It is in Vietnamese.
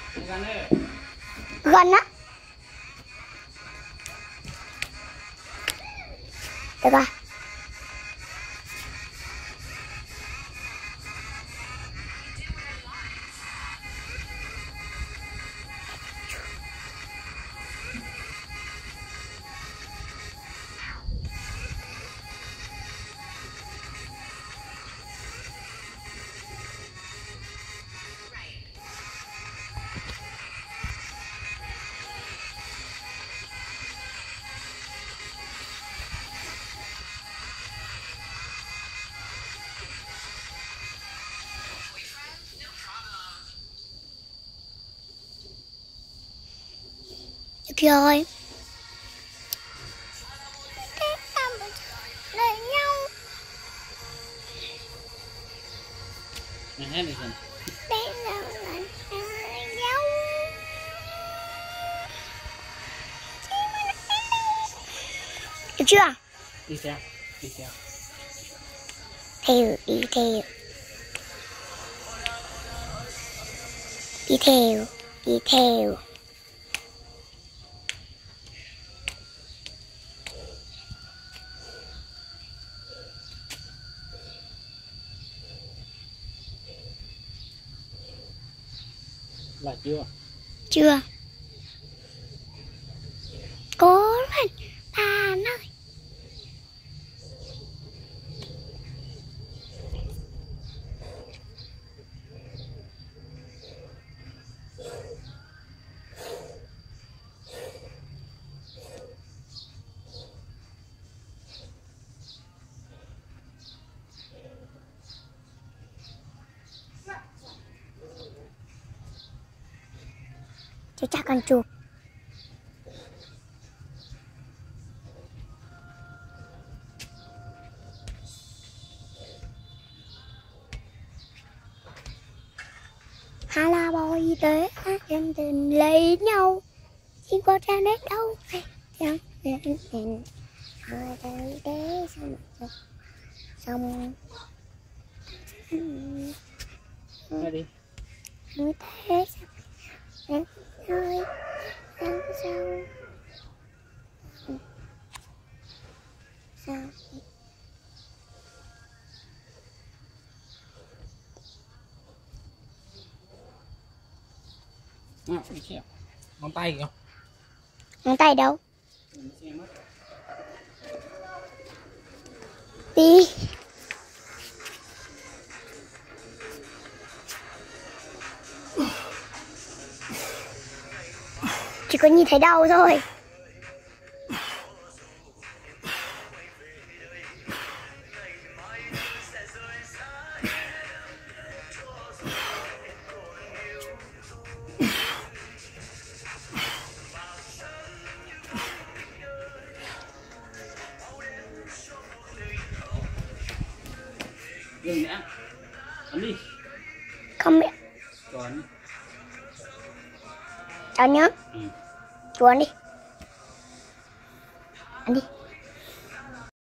Gần á. Được rồi. Được rồi. Được chưa? Đi theo, đi theo. Theo, đi theo. Đi theo, đi theo. Là chưa? Chưa. Cố lên bạn ơi. Chắc con chuột. Hà la bộ y tế dân tình lấy nhau xin có cha nét đâu chẳng tình ở đây y tế xong Đi đi. như thế xong ơi làm sao sao Đi theo. Ngón tay kìa. ngón tay đâu đi chỉ có nhìn thấy đầu thôi. Dừng đã. Ấn đi. Không mẹ. Cho ấn. Cho nhớ. Chú ấn đi. Ấn đi.